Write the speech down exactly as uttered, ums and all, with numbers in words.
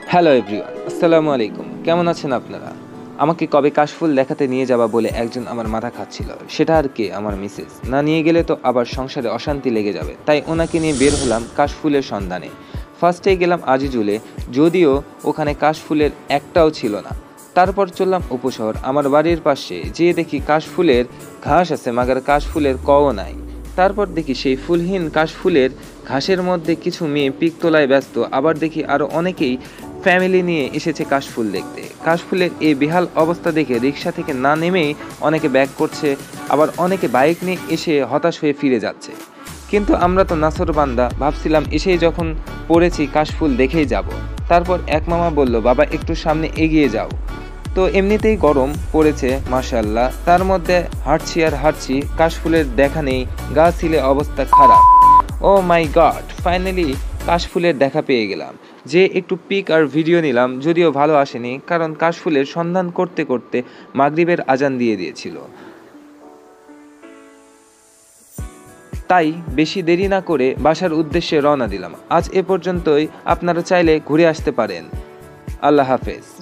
Hello everyone, আসসালামু আলাইকুম। কেমন আছেন আপনারা? আমাকে কবে কাশফুল দেখাতে নিয়ে যাবা বলে একজন আমার মাথা খাচ্ছিল। সেটা আর কে? আমার মিসেস। না নিয়ে গেলে তো আবার সংসারে অশান্তি লেগে যাবে, তাই ওনাকে নিয়ে বের হলাম কাশফুলের সন্ধানে। ফার্স্টেই গেলাম আজিজুলে, যদিও ওখানে কাশফুলের একটাও ছিল না। তারপর চললাম উপশহর, আমার বাড়ির পাশে, যেয়ে দেখি কাশফুলের ঘাস আছে মাগার কাশফুলের কও নাই। তারপর দেখি সেই ফুলহীন কাশফুলের ঘাসের মধ্যে কিছু মেয়ে পিক তোলায় ব্যস্ত, আবার দেখি আরও অনেকেই ফ্যামিলি নিয়ে এসেছে কাশফুল দেখতে। কাশফুলের এই বেহাল অবস্থা দেখে রিক্সা থেকে না নেমেই অনেকে ব্যাক করছে, আবার অনেকে বাইক নিয়ে এসে হতাশ হয়ে ফিরে যাচ্ছে। কিন্তু আমরা তো নাছরবান্দা, ভাবছিলাম এসেই যখন পড়েছি কাশফুল দেখেই যাব। তারপর এক মামা বলল, বাবা একটু সামনে এগিয়ে যাও। তো এমনিতেই গরম পড়েছে মাশাআল্লাহ, তার মধ্যে হাঁটছি আর হাঁটছি, কাশফুলের দেখা নেই, গা ছিলে অবস্থা খারাপ। ও মাই গড, ফাইনালি কাশফুলের দেখা পেয়ে গেলাম। যে একটু পিক আর ভিডিও নিলাম, যদিও ভালো আসেনি, কারণ কাশফুলের সন্ধান করতে করতে মাগরিবের আজান দিয়ে দিয়েছিল। তাই বেশি দেরি না করে বাসার উদ্দেশ্যে রওনা দিলাম। আজ এ পর্যন্তই, আপনারা চাইলে ঘুরে আসতে পারেন। আল্লাহ হাফেজ।